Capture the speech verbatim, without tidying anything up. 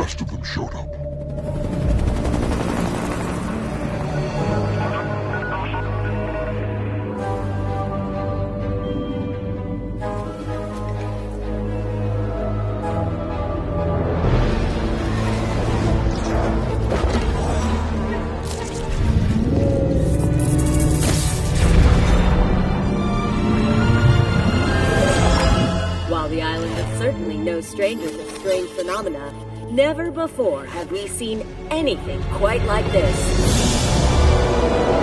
rest of them showed up. While the island is certainly no stranger to strange phenomena, never before have we seen anything quite like this.